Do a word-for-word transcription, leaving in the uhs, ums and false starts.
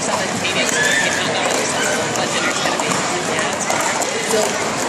saw the comedians where he found out what dinner's gonna be. Yeah, it's hard. So